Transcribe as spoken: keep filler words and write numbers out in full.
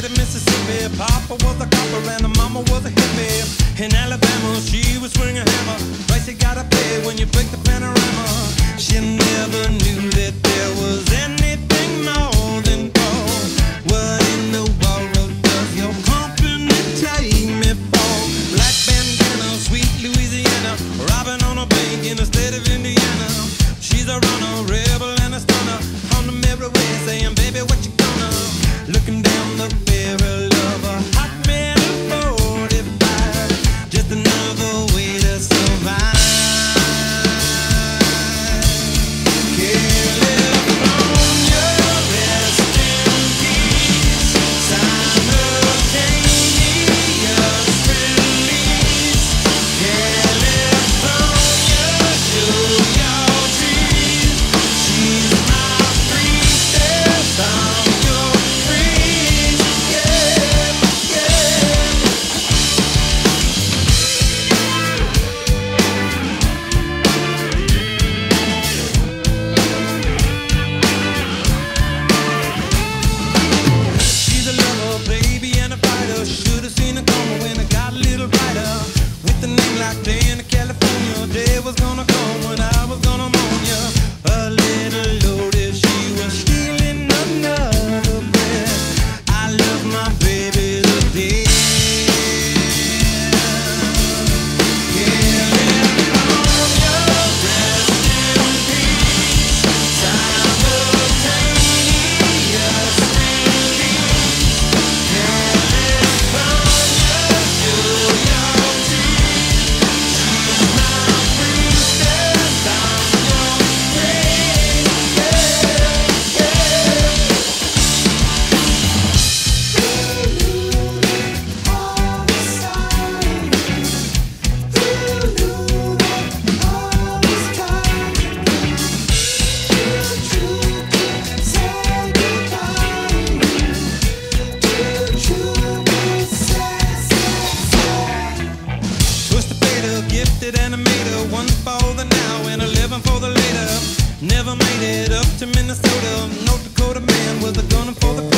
of Mississippi. Papa was a copper and the mama was a hippie. In Alabama, she was swinging a hammer. Price you gotta pay when you break the panorama. She never knew that there was anything more than gold. What in the world does your company take me for? Black bandana, sweet Louisiana, robbing on a bank in the state of Indiana. She's a runner, rebel and a stunner. On the mirror way saying, baby, what you gonna? Looking down the barrel of a hot metal forty-five. Just another way to survive. California, rest in peace. Simultaneous release. California, show your trees. She's my priestess, I'm your priest. Yeah, yeah. She's a lover, baby, and a fighter. Should've seen her coming when it got a little brighter. With a name like Dani California, day was gonna come when I was gonna mourn ya. A little loaded, she was stealing another breath. I love my baby to death. California, rest in peace. Simultaneous release. California, show your teeth. She's my priestess, I'm your priest. Yeah, yeah. Twist the fader, gifted animator, one for the now and eleven for the later. Never made it up to Minnesota. North Dakota man with a gun for the